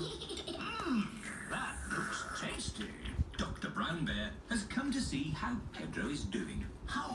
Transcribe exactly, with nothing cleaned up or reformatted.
Mmm, that looks tasty. Doctor Brown Bear has come to see how Pedro is doing. How